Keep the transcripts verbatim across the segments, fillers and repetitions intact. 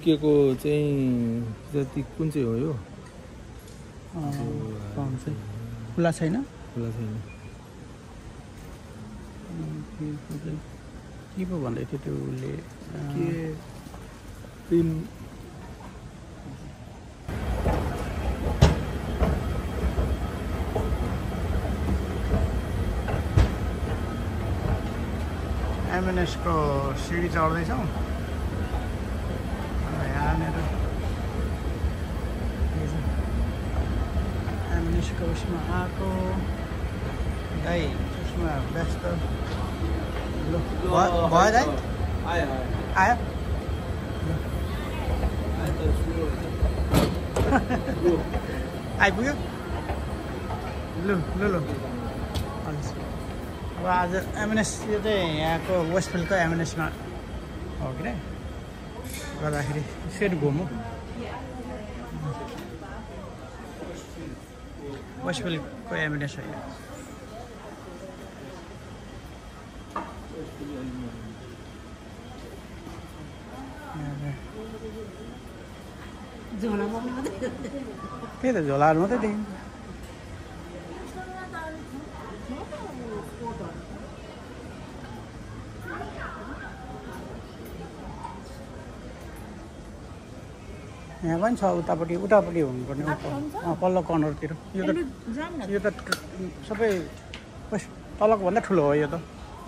के को चाहिँ जति कुन चाहिँ हो यो खुला छैन खुला छैन के पो भन्दै थियो त्यो उसले के प्रिम एमएनएसको सिडी चढ्दैछौँ यहाँनिर एमएनएसको उसमा आएको दाइ उसमा व्यस्त भयो दाइ आयो आइपुग्यो लु लु लु अब आज एमएनएस यो चाहिँ यहाँको वेस्टफिल्डको एमएनएसमा हो कि नै गर्दाखेरि सेट घुमौँ वेस्टफिल्डको एमएनएस हो यो त्यही त झोलाहरू मात्रै देखिन्छ यहाँ पनि छ उतापट्टि उतापट्टि हुनुपर्ने पल्लो कर्नरतिर यो त यो त सबै तलको भन्दा ठुलो हो यो त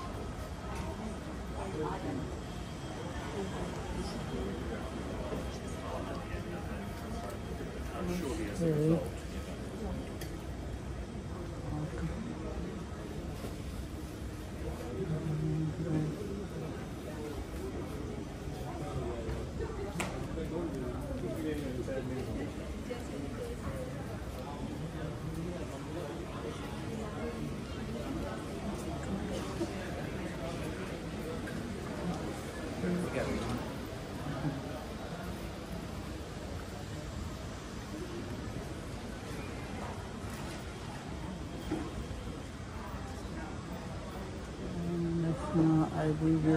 आइपुग्यो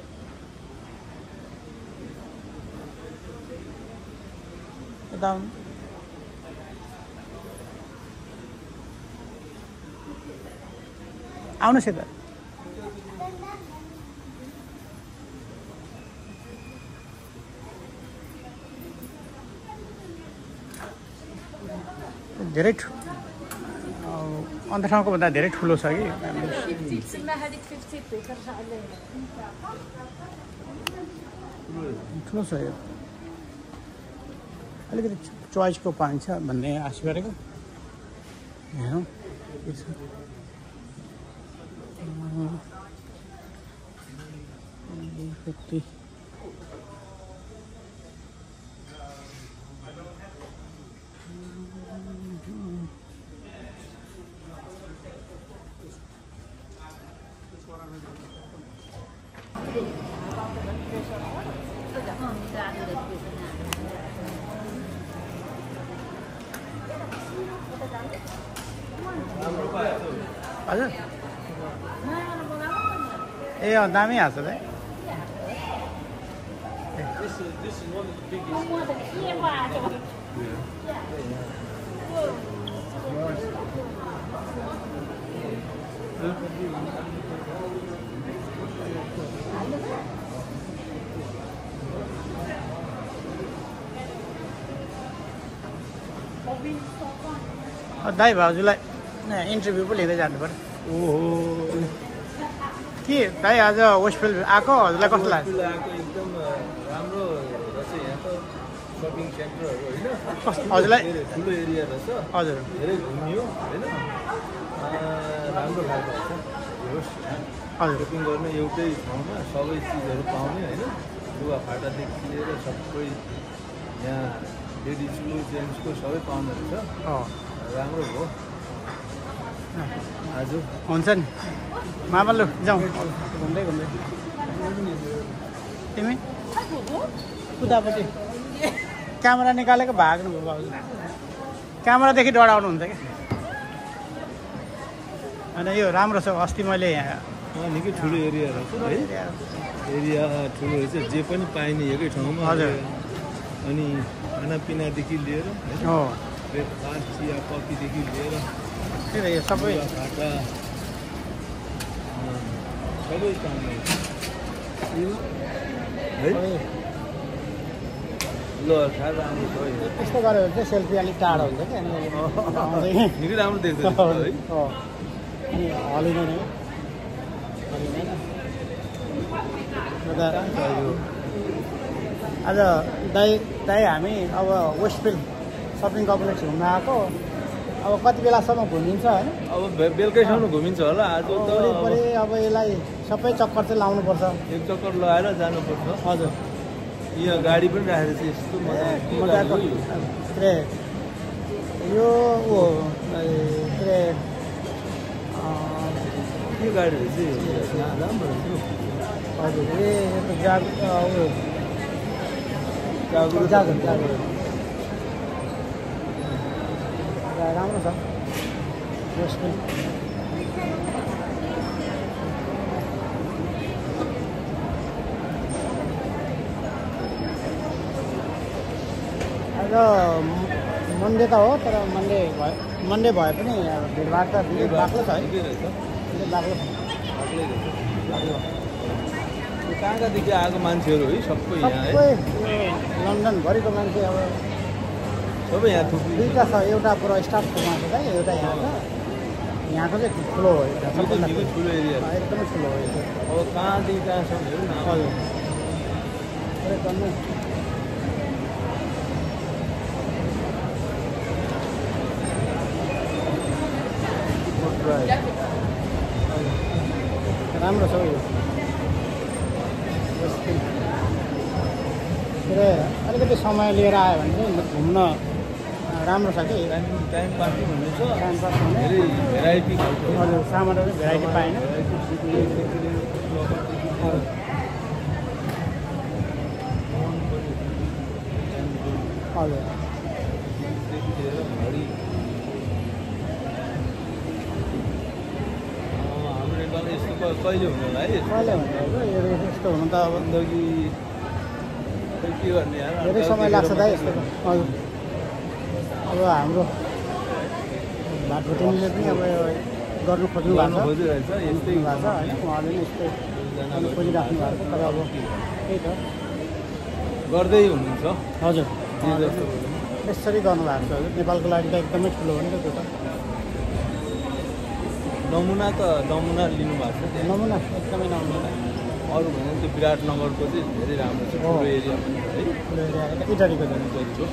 यता आउनुहोस् यता धेरै अन्त ठाउँको भन्दा धेरै ठुलो छ कि ठुलो छ यो अलिकति चोइसको पाइन्छ भन्ने आशा गरेको हेरौँ के छ फिफ्टी हजुर ए अँ दामी हाल्छ त दाइ भाउजूलाई इन्टरभ्यू पो लिँदै जानु पर्यो ओहो के दाइ आज वेस्टफिल्ड आएको हजुरलाई कस्तो लाग्छ एकदम राम्रो रहेछ यहाँको सपिङ सेन्टरहरू होइन हजुरलाई ठुलो एरिया रहेछ हजुर धेरै घुमियो होइन राम्रो लाग्छ हजुर सपिङ गर्न एउटै ठाउँमा सबै चिजहरू पाउने होइन लुगा फाटादेखि लिएर सबै यहाँ लेडिजको जेन्ट्सको सबै पाउने रहेछ राम्रो हो आज हुन्छ नि मामा लु जाउँ घुम्दै घुम्दै तिमी उतापट्टि क्यामेरा निकालेको भाग्नु भयो बाबु क्यामेरादेखि डराउनुहुन्छ क्या होइन यो राम्रो छ अस्ति मैले यहाँ निकै ठुलो एरिया रहेछ है एरिया ठुलो रहेछ जे पनि पाइने एकै ठाउँमा हजुर अनि खानापिनादेखि लिएर हो ब्रेकफास्ट चिया कफीदेखि लिएर त्यही त यो सबै फाटा सबै पाउने है ल खाएर राम्रो छ है यस्तो गऱ्यो भने चाहिँ सेल्फी अलिक टाढो हुन्छ क्या निकै राम्रो देख्छ है अनि हलिँदैन हलिँदैन आज दाइ दाइ हामी अब वेस्टफिल्ड सपिङ कम्प्लेक्स घुम्न आएको अब कति बेलासम्म घुमिन्छ होइन अब बेलुकैसम्म घुमिन्छ होला आज त वरिपरि अब यसलाई सबै चक्कर चाहिँ लाउनुपर्छ एक चक्कर लगाएर जानुपर्छ हजुर यहाँ गाडी पनि राखेको छ यस्तो मजाको के अरे यो ऊ के अरे के गाडी रहेछ राम्रो रहेछ हजुर ए यो त जाग ऊ जागरुक जागरुक जागरुक राम्रो छ वेस्टफिल्ड आज मन्डे त हो तर मन्डे भयो मन्डे भए पनि भिडभाड त बाक्लो छ है बाक्लो छ कहाँ कहाँदेखि आएको मान्छेहरू है सबै यहाँ है सबै लन्डनभरिको मान्छे अब सबै यहाँ थुप्रै दुईवटा छ एउटा पुरा स्टाफको मान्छे चाहिँ एउटा यहाँ छ यहाँको चाहिँ ठुलो हो एउटा सबभन्दा ठुलो एरिया एकदमै ठुलो हो यो अब कहाँदेखि कहाँसम्म हेरौँ न हजुर पुरै गर्नु राम्रो छ यो के अरे अलिकति समय लिएर आयो भने चाहिँ घुम्न राम्रो छ कि टाइम टाइम पास भन्ने छ टाइम पास हुने धेरै भेराइटी खालको हजुर सामानहरू भेराइटी पाएन हजुर हाम्रो नेपालमा यस्तो कहिले हुनु होला है कहिले हुन्छ यो यस्तो हुनु त अब जिन्दगी के गर्ने यार धेरै समय लाग्छ दाइ यस्तो हजुर अब हाम्रो भातभुटिनीले पनि अब गर्नु खोज्नु भएको छ खोजिरहेछ यस्तै भएको छ होइन उहाँले पनि यस्तै खोजिराख्नु भएको छ तर अब त्यही त गर्दै हुनुहुन्छ हजुर जे जस्तो यसरी गर्नुभएको छ हजुर नेपालको लागि त एकदमै ठुलो हो नि त त्यो त नमुना त नमुना लिनुभएको छ नमुना एकदमै नमुना अरू भने त्यो विराटनगरको चाहिँ धेरै राम्रो छ ठुलो एरिया पनि है ठुलो एरिया इटरीको झन् इटरीको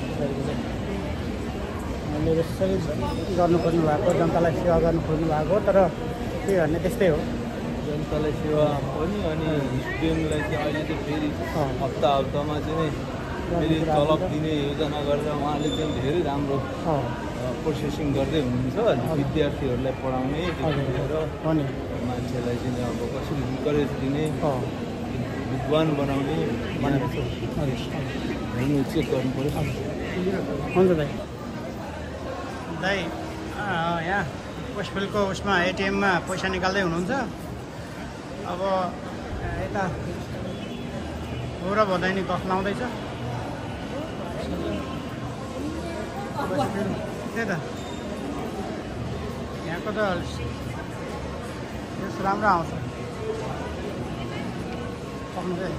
उहाँले यसरी गर्नु खोज्नु भएको जनतालाई सेवा गर्नु खोज्नु भएको तर के भन्ने त्यस्तै हो जनतालाई सेवा पनि अनि स्टुडेन्टलाई चाहिँ अहिले चाहिँ फेरि हप्ता हप्तामा चाहिँ फेरि तलब दिने योजना गरेर उहाँले चाहिँ धेरै राम्रो प्रोसेसिङ गर्दै हुनुहुन्छ विद्यार्थीहरूलाई पढाउने लिएर मान्छेलाई चाहिँ अब कसरी इन्करेज दिने विद्वान बनाउने भनेर चाहिँ चेक गर्नु पऱ्यो हुन्छ दाइ दाइ यहाँ वेस्टफिल्डको उसमा एटिएममा पैसा निकाल्दै हुनुहुन्छ अब यता हो र भन्दै नि कफ लाउँदैछ त्यही त यहाँको त यस राम्रो आउँछ पक्नु चाहिँ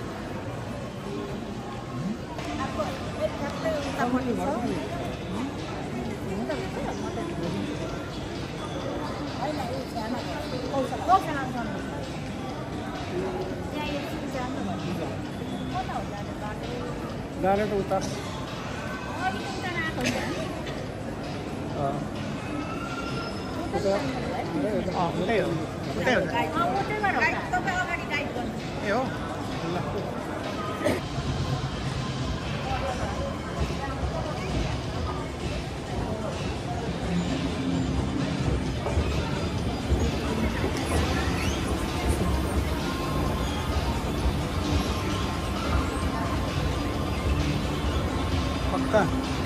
डाइरेक्ट उता उतै हो उतै हो ए हो पक्का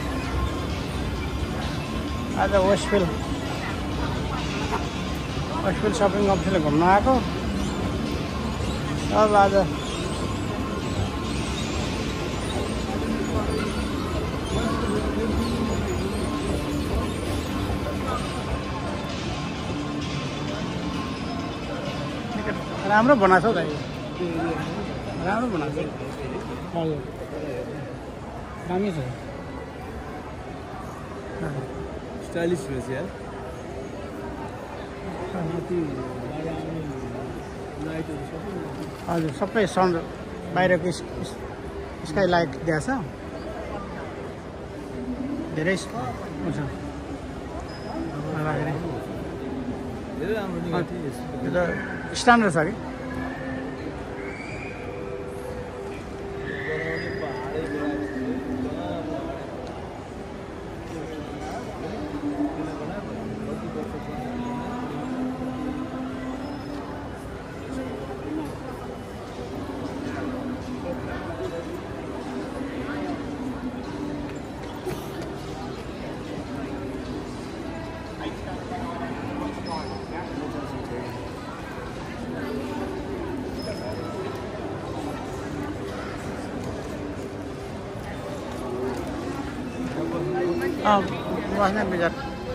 आज वेस्टफिल्ड वेस्टफिल्ड सपिङ कम्प्लेक्सले घुम्न आएको अब आज राम्रो बनाएको छ दाइ राम्रो बनाएको छ हजुर दामी छ स्टाइलिस रहेछ यार हजुर सबै सन बाहिरको स्काई लाइट दिएको छ धेरै हुन्छ धेरै राम्रो यो त स्ट्यान्डर्ड छ कि अँ बस्ने बिचार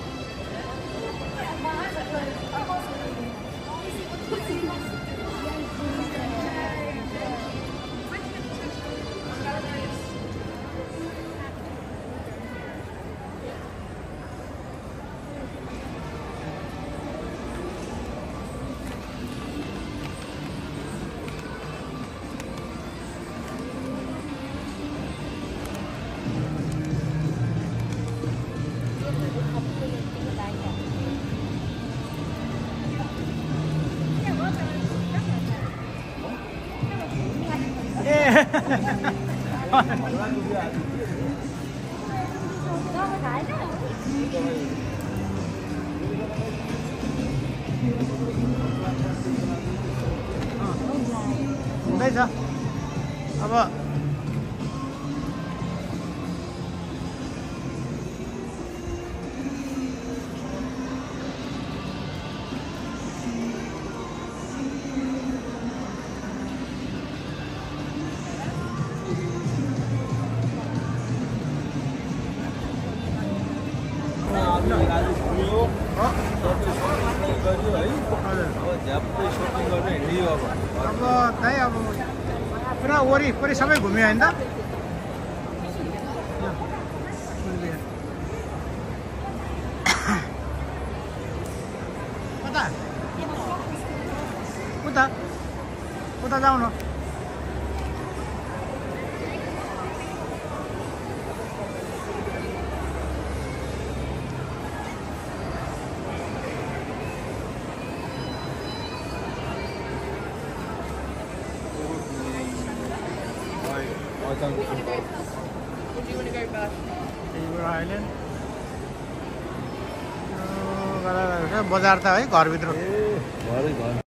हुँदैछ अब अब दाइ अब पुरा वरिपरि सबै घुम्यो होइन त उता उता उता जाऊ न Would you want to go back? Island. बजार त है घरभित्र घरै घर